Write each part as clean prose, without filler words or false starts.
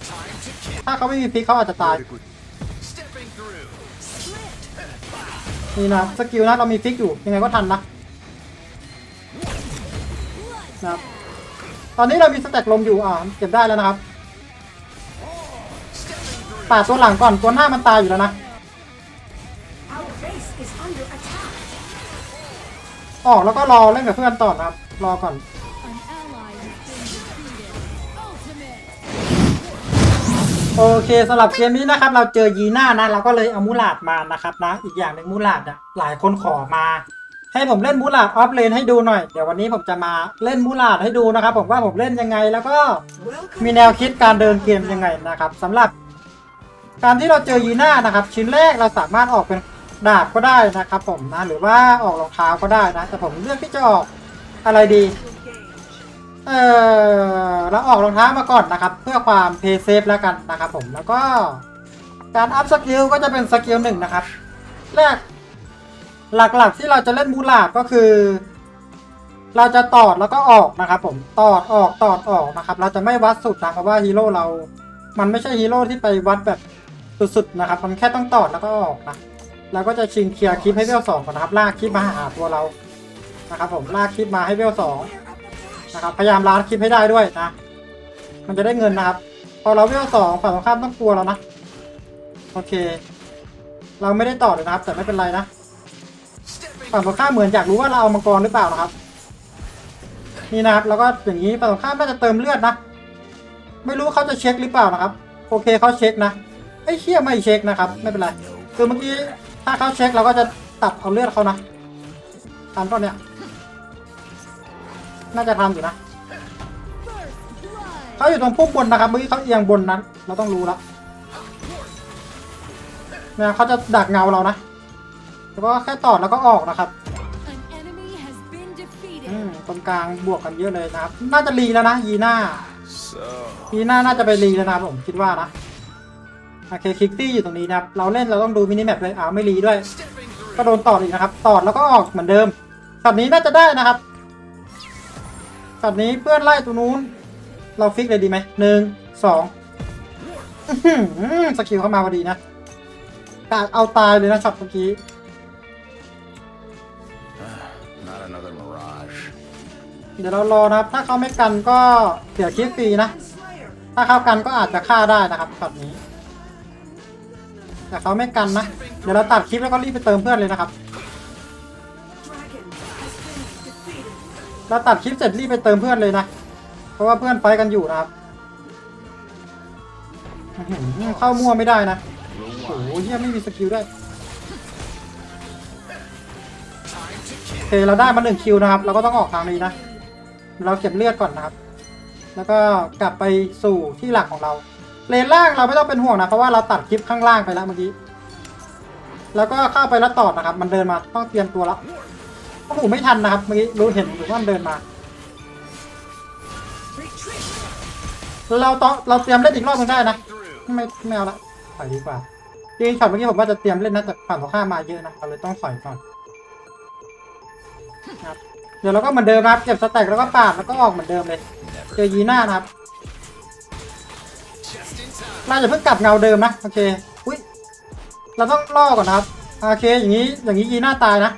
ถ้าเขาไม่มีฟิกเขาอาจจะตายนี่นะสกิลนะเรามีฟิกอยู่ยังไงก็ทันนะครับตอนนี้เรามีสแต็กลมอยู่เก็บได้แล้วนะครับป่าตัวหลังก่อนตัวหน้ามันตายอยู่แล้วนะออกแล้วก็รอเล่นกับเพื่อนต่อนะครับรอก่อนโอเคสำหรับเกมนี้นะครับเราเจอยีน่านะเราก็เลยเอามูลาดมานะครับนะอีกอย่างหนึ่งมูลาดหลายคนขอมาให้ผมเล่นมูลาดออฟเลนให้ดูหน่อยเดี๋ยววันนี้ผมจะมาเล่นมูลาดให้ดูนะครับผมว่าผมเล่นยังไงแล้วก็มีแนวคิดการเดินเกมยังไงนะครับสำหรับการที่เราเจอยีน่านะครับชิ้นแรกเราสามารถออกเป็นดาบก็ได้นะครับผมนะหรือว่าออกรองเท้าก็ได้นะแต่ผมเลือกที่จะออกอะไรดีเราออกรองเท้ามาก่อนนะครับเพื่อความเพย์เซฟแล้วกันนะครับผมแล้วก็การอัพสกิลก็จะเป็นสกิล1นะครับแรกหลักๆที่เราจะเล่นมูลาดก็คือเราจะตอดแล้วก็ออกนะครับผมตอดออกนะครับเราจะไม่วัดสุดนะเพราะว่าฮีโร่เรามันไม่ใช่ฮีโร่ที่ไปวัดแบบสุดๆนะครับมันแค่ต้องตอดแล้วก็ออกนะเราก็จะชิงเคลียร์คลิปให้เวล2ก่อนนะครับลากคลิปมาหาตัวเรานะครับผมลากคลิปมาให้เวล2นะครับพยายามล้างคลิปให้ได้ด้วยนะมันจะได้เงินนะครับพอเราเวล2ฝั่งตรงข้ามต้องกลัวเรานะโอเคเราไม่ได้ต่อเลยนะครับแต่ไม่เป็นไรนะฝั่งตรงข้ามเหมือนอยากรู้ว่าเราเอามังกรหรือเปล่านะครับนี่นะครับแล้วก็อย่างนี้ฝั่งตรงข้ามน่าจะเติมเลือดนะไม่รู้เขาจะเช็คหรือเปล่านะครับโอเคเขาเช็คนะไอ้เชี่ยไม่เช็คนะครับไม่เป็นไรคือเมื่อกี้ถ้าเขาเช็คเราก็จะตัดเอาเลือดเขานะทำตอนเนี้ยน่าจะทำอยู่นะเขาอยู่ตรงพุ่มบนนะครับเมื่อกี้เขาเอียงบนนั้นเราต้องรู้แล้วเนี่ยเขาจะดักเงาเรานะแล้วก็แค่ตอดแล้วก็ออกนะครับตรงกลางบวกกันเยอะเลยนะครับน่าจะรีแล้วนะยีน่าน่าจะไปรีแล้วนะผมคิดว่านะโอเคคิกซี่อยู่ตรงนี้นะครับเราเล่นเราต้องดูมินิแมปเลยไม่รีด้วยก็โดนตอดอีกนะครับตอดแล้วก็ออกเหมือนเดิมช็อตนี้น่าจะได้นะครับช็อตนี้เพื่อนไล่ตัวนู้นเราฟิกเลยดีไหม1 2สกิลเข้ามาพอดีนะกะเอาตายเลยนะช็อตเมื่อกี้เดี๋ยวเรารอนะครับถ้าเขาไม่กันก็เสียคลิปฟรีนะถ้าเขากันก็อาจจะฆ่าได้นะครับช็อตนี้แต่เขาไม่กันนะเดี๋ยวเราตัดคลิปแล้วก็รีบไปเติมเพื่อนเลยนะครับเราตัดคลิปเสร็จรีบไปเติมเพื่อนเลยนะเพราะว่าเพื่อนไฟกันอยู่นะครับเข้ามั่วไม่ได้นะโอ้โหเหี้ยไม่มีสกิลด้วยโอเคเราได้มา1 คิวนะครับเราก็ต้องออกทางนี้นะเราเก็บเลือดก่อนนะครับแล้วก็กลับไปสู่ที่หลักของเราเลนล่างเราไม่ต้องเป็นห่วงนะเพราะว่าเราตัดคลิปข้างล่างไปแล้วเมื่อกี้แล้วก็เข้าไปแล้วตอดนะครับมันเดินมาต้องเตรียมตัวแล้วโอ้โหไม่ทันนะครับเมื่อกี้รู้เห็นหรือว่ามันเดินมาเราเตรียมเล่นอีกรอบนึงได้นะไม่เอาละถอยดีกว่าจริงช็อตเมื่อกี้ผมว่าจะเตรียมเล่นนะแต่ฝั่งตรงข้ามมาเยอะนะเราเลยต้องถอยก่อนครับเดี๋ยวเราก็เหมือนเดิมครับเก็บสแต็กแล้วก็ปาดแล้วก็ออกเหมือนเดิมเลยเจอยีน่านะครับเราจะเพิ่งกลับเงาเดิมนะโอเคอุ้ยเราต้องล่อก่อนนะครับโอเคอย่างนี้ยีน่าตายนะ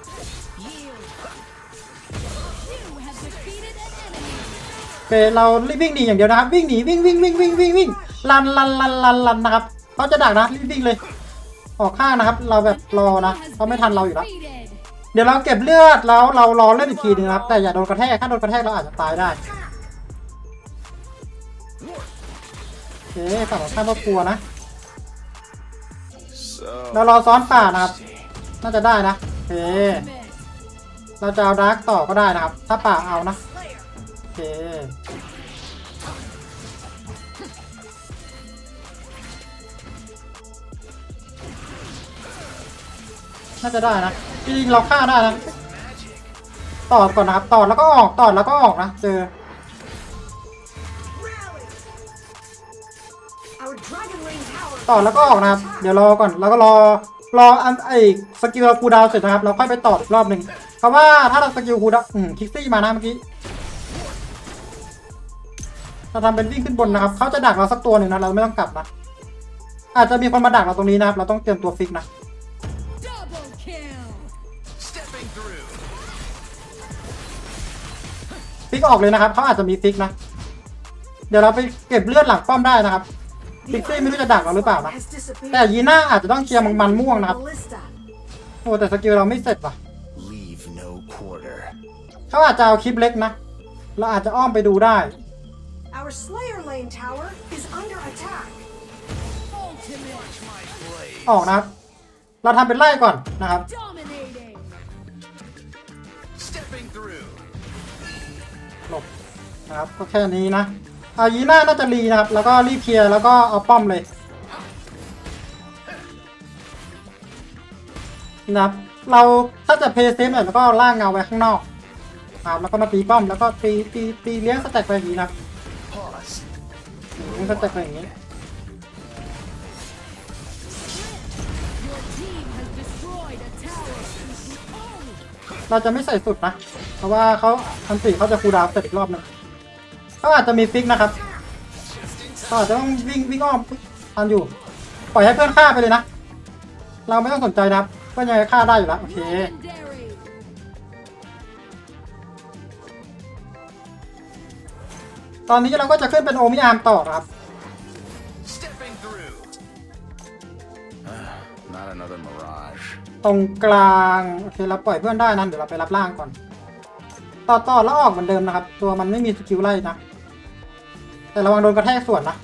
โอเคเรารีบวิ่งหนีอย่างเดียวนะครับวิ่งหนีวิ่งลันนะครับเขาจะดักนะรีบวิ่งเลยออกข้างนะครับเราแบบรอนะเขาไม่ทันเราอยู่แล้วเดี๋ยวเราเก็บเลือดแล้วเรารอเล่นอีกทีนึงครับแต่อย่าโดนกระแทกถ้าโดนกระแทกเราอาจจะตายได้โอเคฝั่งข้ามก็กลัวนะเรารอซ้อนป่านะครับน่าจะได้นะโอเคเราจะเอาดาร์กต่อก็ได้นะครับถ้าป่าเอานะโอเคน่าจะได้นะจริงๆเราฆ่าได้นะตอดก่อนนะครับตอดแล้วก็ออกนะเจอตอดแล้วก็ออกนะครับเดี๋ยวรอก่อนแล้วก็รอไอ้สกิลคูลดาวน์เสร็จนะครับเราค่อยไปต่ออีกรอบหนึ่งเพราะว่าถ้าเราสกิลคูลดาวน์คิกซี่มานะเมื่อกี้เราทำเป็นวิ่งขึ้นบนนะครับเขาจะดักเราสักตัวหนึ่งนะเราไม่ต้องกลับนะอาจจะมีคนมาดักเราตรงนี้นะครับเราต้องเตรียมตัวฟิกนะฟิกออกเลยนะครับเขาอาจจะมีฟิกนะเดี๋ยวเราไปเก็บเลือดหลังป้อมได้นะครับฟิกซี่ไม่รู้จะดักเราหรือเปล่านะแต่ยีน่าอาจจะต้องเคลียร์มันม่วงนะครับโอ้แต่สกิลเราไม่เสร็จว่ะเขาอาจจะเอาคลิปเล็กนะเราอาจจะอ้อมไปดูได้ออกนะครับเราทำเป็นไล่ก่อนนะครับหลบนะครับก็แค่นี้นะเอายีน่าน่าจะรีนะครับแล้วก็รีบเคลียร์แล้วก็เอาป้อมเลยนะครับเราถ้าจะเพย์เซฟหน่อยแล้วก็ล่างเงาไว้ข้างนอกครับแล้วก็มาตีป้อมแล้วก็ตีเลี้ยงสแต็กไปอย่างนี้นะครับสแต็กไปอย่างนี้เราจะไม่ใส่สุดนะเพราะว่าเขาอันตีเขาจะคูลดาวน์เสร็จอีกรอบนึงเขาอาจจะมีฟิกนะครับเขาอาจจะต้องวิ่งอ้อมทันอยู่ปล่อยให้เพื่อนฆ่าไปเลยนะเราไม่ต้องสนใจนะครับเพื่อนยังไงฆ่าได้อยู่แล้วโอเคตอนนี้เราก็จะขึ้นเป็นโอมิอาร์มต่อครับตรงกลางโอเคเราปล่อยเพื่อนได้นะเดี๋ยวเราไปรับล่างก่อนต่อแล้วออกเหมือนเดิมนะครับตัวมันไม่มีสกิลไล่นะแต่ระวังโดนกระแทกส่วนนะ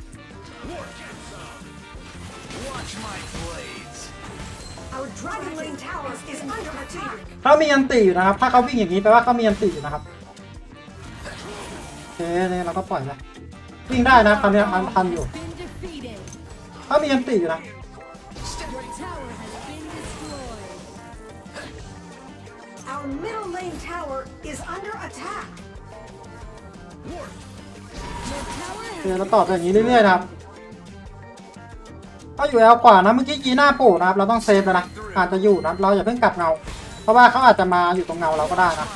เขามีอันตีอยู่นะครับถ้าเขาวิ่งอย่างนี้แปลว่าเขามีอันตีอยู่นะครับโอเคเนี่ยเราก็ปล่อยเลยวิ่งได้นะคราวนี้ทันอยู่เขามีอันตีอยู่นะเราต่อไปอย่างนี้เรื่อยๆนะครับเขาอยู่แอลกว่านะเมื่อกี้ยีน่าโผล่นะครับเราต้องเซฟแล้วนะอาจจะอยู่นะเราอย่าเพิ่งกลับเงาเพราะว่าเขาอาจจะมาอยู่ตรงเงาเราก็ได้นะ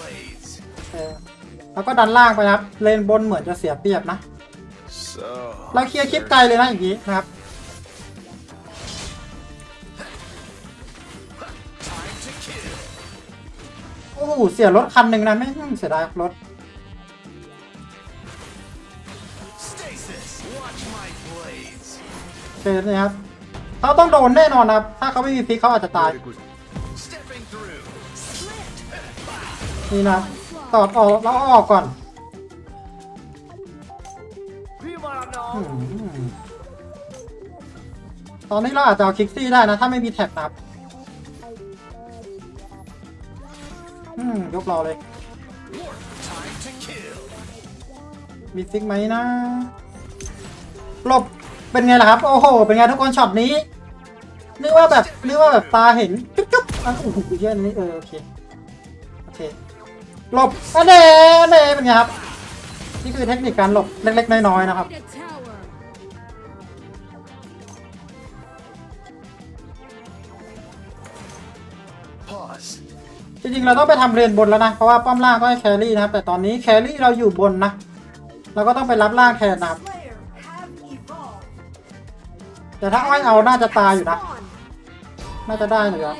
แล้วก็ดันล่างไปนะครับเลนบนเหมือนจะเสียเปรียบนะเราเคลียร์คลิปไกลเลยนะอย่างนี้นะครับโอ้โหเสียรถคันหนึ่งนะไม่เสียดายรถโอเคนะครับเขาต้องโดนแน่นอนนะครับถ้าเขาไม่มีฟิกเขาอาจจะตายนี่นะตอดออกแล้วออกก่อนตอนนี้เราอาจจะเอาคิกซี่ได้นะถ้าไม่มีแท็บนะครับยกรอเลยมีฟิกไหมนะหลบเป็นไงล่ะครับโอ้โหเป็นไงทุกคนช็อตนี้นึกว่าแบบตาเห็นจุ๊บโอ้โหเยอะนี้โอเคหลบอันเดเป็นไงครับนี่คือเทคนิคการหลบเล็กๆน้อยๆนะครับจริงๆเราต้องไปทำเลนบนแล้วนะเพราะว่าป้อมล่างก็ให้แครี่นะครับแต่ตอนนี้แครี่เราอยู่บนนะเราก็ต้องไปรับล่างแทนนะครับแต่ถ้าอ้อยเอาน่าจะตายอยู่นะน่าจะได้เลยครับ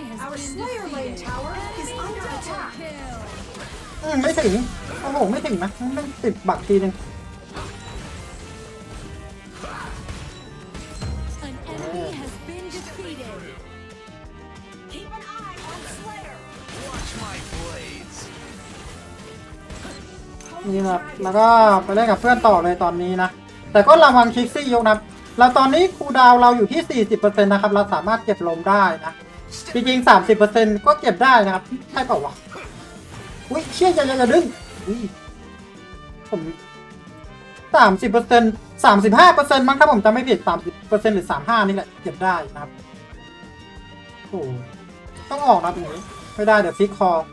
ไม่ถึงโอ้โหไม่ถึงนะไม่ติดบักทีนึงนี่นะแล้วก็ไปเล่นกับเพื่อนต่อเลยตอนนี้นะแต่ก็ระวังคิกซี่ยกนะแล้วตอนนี้คูลดาวน์เราอยู่ที่ 40% นะครับเราสามารถเก็บลมได้นะจริงๆ 30% ก็เก็บได้นะครับใช่เปล่าวะอุ้ยเชี่ยจะดึงผม 30% 35%มั้งถ้าผมจำไม่ผิด 30% หรือ 35นี่แหละเก็บได้นะครับโอ้ต้องออกนะตรงนี้ไม่ได้เดี๋ยวฟิกคอ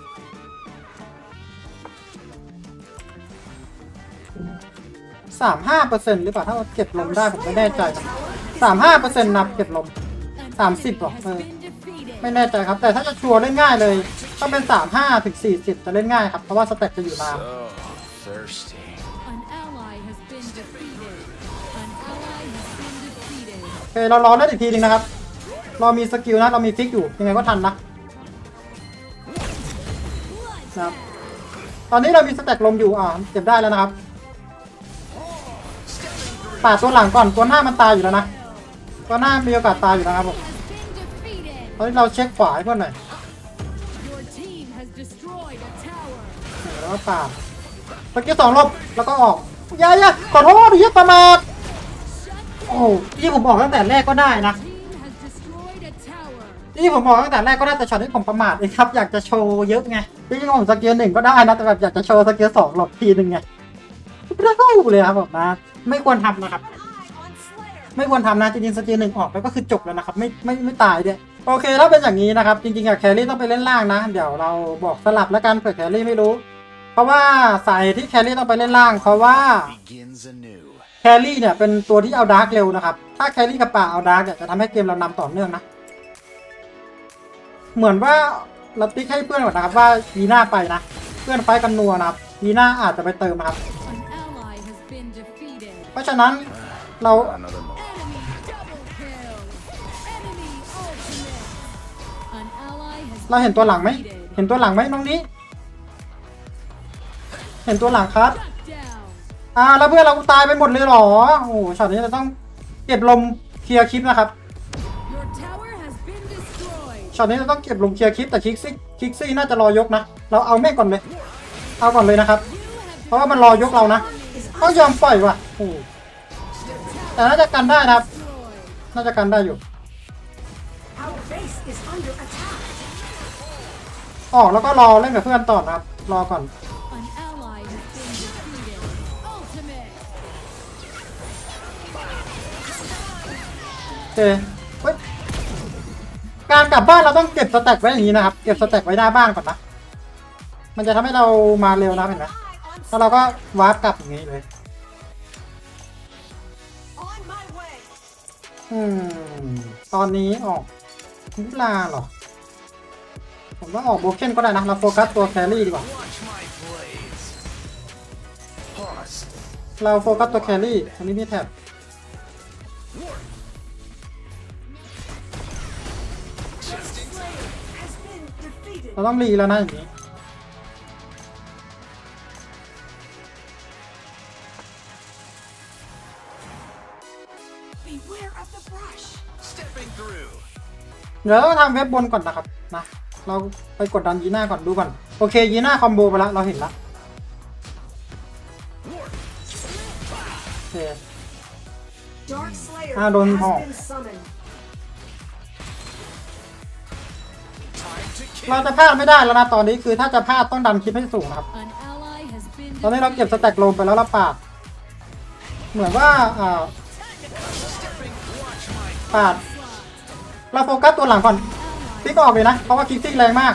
35%หรือเปล่าถ้าเก็บลมได้ผมไม่แน่ใจนะ35%นับเก็บลม30หรอไม่แน่ใจครับแต่ถ้าจะชัวร์เล่นง่ายเลยต้องเป็น35 ถึง 40จะเล่นง่ายครับเพราะว่าสเต็ปจะอยู่นานโอเคเรารอได้อีกทีนึงนะครับเรามีสกิลนะเรามีฟิกอยู่ยังไงก็ทันนะครับตอนนี้เรามีสแต็กลมอยู่เก็บได้แล้วนะครับปาดตัวหลังก่อนตัวหน้ามันตายอยู่แล้วนะตัวหน้ามีโอกาสตายอยู่นะครับผมตอนนี้เราเช็คขวาให้เพื่อนหน่อยแล้วก็ปาดสกิล2ลบแล้วก็ออกอย่าขอโทษที่ประมาทโอ้ที่ผมบอกตั้งแต่แรกก็ได้นะที่ผมบอกตั้งแต่แรกก็ได้แต่ช็อตที่ผมประมาทเองครับอยากจะโชว์เยอะไงจริงๆผมสกิล1ก็ได้นะแต่แบบอยากจะโชว์สกิล2หลบทีนึงไงไม่เข้าเลยครับผมนะไม่ควรทำนะครับไม่ควรทำนะจริงๆสกิล1ออกไปก็คือจบแล้วนะครับไม่ตายด้วยโอเคถ้าเป็นอย่างนี้นะครับจริงๆอะแครี่ต้องไปเล่นล่างนะเดี๋ยวเราบอกสลับแล้วกันเผื่อแครี่ไม่รู้เพราะว่าสายที่แครี่ต้องไปเล่นล่างเพราะว่าแครี่เนี่ยเป็นตัวที่เอาดาร์กเร็วนะครับถ้าแครี่กับป่าเอาดาร์กเนี่ยจะทำให้เกมเรานำต่อเนื่องนะเหมือนว่าเราติ๊กให้เพื่อนก่อนนะครับว่ายีน่าไปนะเพื่อนไฟกันนัวนะครับยีน่าอาจจะไปเติมนะครับเพราะฉะนั้นเราเห็นตัวหลังไหมเห็นตัวหลังไหมน้องนี้เห็นตัวหลังครับแล้วเพื่อนเราตายไปหมดเลยหรอโอ้ช็อตนี้เราต้องเก็บลมเคลียร์คลิปนะครับช็อตนี้เราต้องเก็บลมเคลียร์คลิปแต่คิกซี่น่าจะรอยกนะเราเอาแม่งก่อนเลยเอาก่อนเลยนะครับเพราะว่ามันรอยกเรานะเขายอมปล่อยว่ะโอ้แต่น่าจะกันได้นะครับน่าจะกันได้อยู่แล้วก็รอเล่นกับเพื่อนต่อนะครับรอก่อนโอเคการกลับบ้านเราต้องเก็บสแต็กไว้อย่างนี้นะครับเก็บสแต็กไว้หน้าบ้านก่อนนะมันจะทำให้เรามาเร็วนะเห็นไหมแล้วเราก็วาร์ปกลับอย่างนี้เลยตอนนี้ออกนิลาหรอผมว่าออกโบเคนก็ได้นะเราโฟกัสตัวแครี่ดีกว่าเราโฟกัสตัวแครี่อันนี้มีแท็บเราต้องรีแล้วนะอย่างนี้เดี๋ยวเราทำเว็บบนก่อนนะครับนะเราไปกดดันยีน่าก่อนดูก่อนโอเคยีน่าคอมโบไปแล้วเราเห็นแล้วโอเคโดนหอกเราจะพลาดไม่ได้แล้วนะตอนนี้คือถ้าจะพลาดต้องดันคลิปให้สูงนะครับตอนนี้เราเก็บสแต็กลงไปแล้วเราปาดเหมือนว่าปาดเราโฟกัสตัวหลังก่อนติ๊กออกเลยนะเพราะว่าคิกซิ่งแรงมาก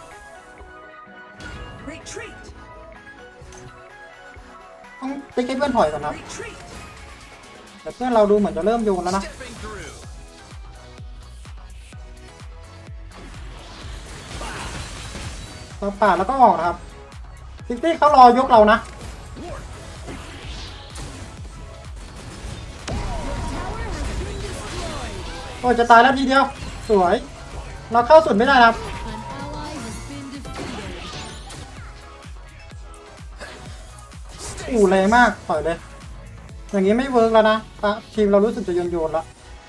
ต้องติ๊กให้เพื่อนถอยก่อนนะแต่เพื่อนเราดูเหมือนจะเริ่มโยนแล้วนะเราปาดแล้วก็ออกนะครับคิกซิ่งเขารอยกเรานะโอ้จะตายแล้วทีเดียวสวยเราเข้าสุดไม่ได้ครับแรงมากปล่อยเลยอย่างนี้ไม่เวิร์กแล้วนะทีมเรารู้สึกจะโยนแล้ว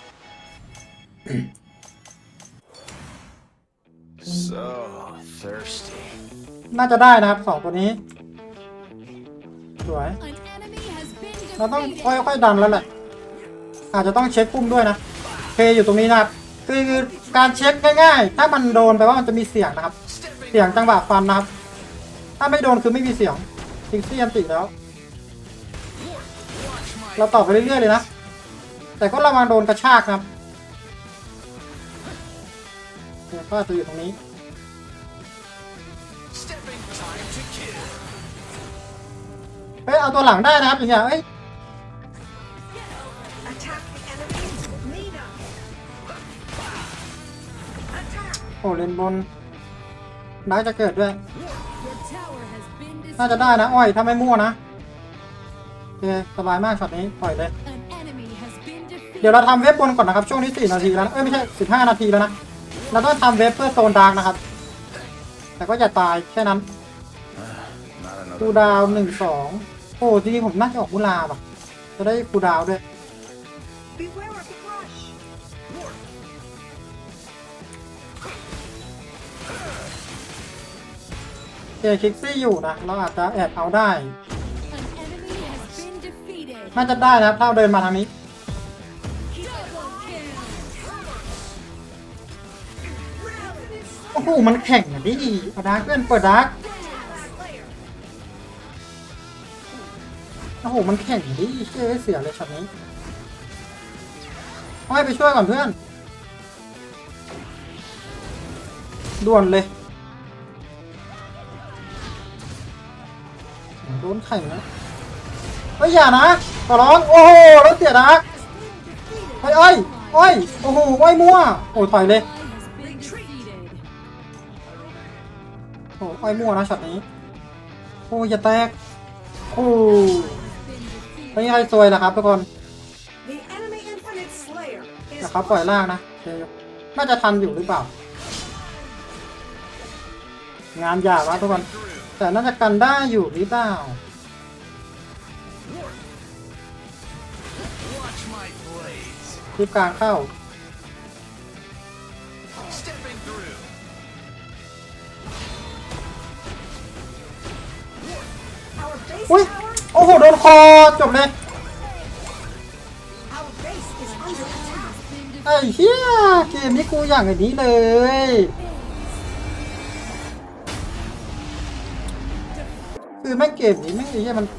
So thirsty น่าจะได้นะครับ2ตัวนี้สวยเราต้องค่อยๆดันแล้วแหละอาจจะต้องเช็คพุ่มด้วยนะเคอยู่ตรงนี้นะครับคือการเช็คง่ายๆถ้ามันโดนแปลว่ามันจะมีเสียงนะครับเสียงจังหวะฟันนะครับถ้าไม่โดนคือไม่มีเสียงซิกซี่อันติแล้วเราต่อไปเรื่อยๆเลยนะแต่ก็ระวังโดนกระชากครับเนี่ยก็จะอยู่ตรงนี้เอาตัวหลังได้นะครับอย่างเงี้ยโอ้เลนบนน่าจะเกิดด้วยน่าจะได้นะอ้อยถ้าไม่มั่วนะเคสบายมากช็อตนี้ปล่อยเลย An enemy has been defeated. เดี๋ยวเราทำเว็บบนก่อนนะครับช่วงนี้4 นาทีแล้วนะไม่ใช่15 นาทีแล้วนะเราต้องทำเว็บเพื่อโซนดาร์กนะครับแต่ก็อย่าตายแค่นั้น Not คู another. ดาว1 2โอ้จริงๆผมน่าจะออกมูลาป่ะจะได้คูดาวด้วย Beware of the rush. เคคิกซี่อยู่นะเราอาจจะแอบเอาได้ An enemy has been defeated. น่าจะได้นะครับถ้าเดินมาทางนี้ Double kill. โอ้โหมันแข่งอ่ะดิเอาดาร์กเพื่อนเปิดดาร์กโอ้โหมันแข่งอ่ะดิเชื่อเสียเลยช็อตนี้เอาให้ไปช่วยก่อนเพื่อนด่วนเลยโดนแข่งนะเฮ้ยอย่านะขอร้องโอ้โหแล้วเสียดาร์กเฮ้ยโอ้ยโอ้โหไว้มั่วโอ้ยถอยเลย Ally has been defeated. โอ้ไอ้มั่วนะช็อตนี้โอ้อย่าแตกโอ้ Been ไม่ defeated. มีใครซวยนะครับทุกคน The enemy Infinite Slayer is นะครับปล่อยล่างนะโอเคน่าจะทันอยู่หรือเปล่า งานยากนะทุกคนแต่น่าจะกันได้อยู่หรือเปล่า Watch my blades. คลิปกลางเข้า Stepping through. our base อุ้ย tower. โอ้โหโดนคอจบเลย Our base is under attack. ไอ้เหี้ยเกมนี้กูอย่างอันนี้เลยคือแม่งเกมนี้แม่งไอ้เหี้ยมัน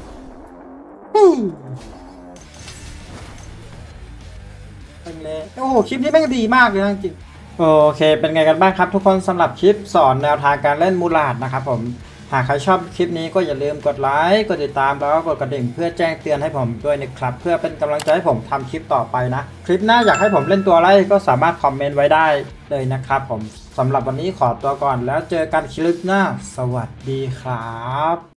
เป็นเลยโอ้โหคลิปนี้แม่งดีมากเลยนะจริงโอเคเป็นไงกันบ้างครับทุกคนสำหรับคลิปสอนแนวทางการเล่นมูลาดนะครับผมหากใครชอบคลิปนี้ก็อย่าลืมกดไลค์กดติดตามแล้วก็กดกระดิ่งเพื่อแจ้งเตือนให้ผมด้วยนะครับเพื่อเป็นกำลังใจให้ผมทำคลิปต่อไปนะคลิปหน้าอยากให้ผมเล่นตัวอะไรก็สามารถคอมเมนต์ไว้ได้เลยนะครับผมสำหรับวันนี้ขอตัวก่อนแล้วเจอกันคลิปหน้าสวัสดีครับ